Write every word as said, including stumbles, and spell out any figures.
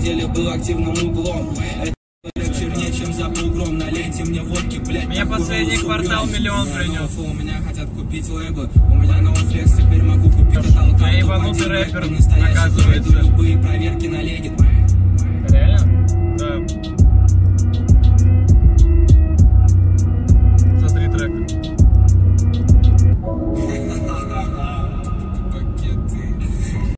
деле был активным углом. Чернее, чем за бугром. Налейте мне водки, блядь. Мне последний квартал миллион принес. У меня хотят купить лейблы. У меня новый флекс, теперь могу купить от алкоголя. Я ебанутый рэпер, оказывается. Любые проверки на легит.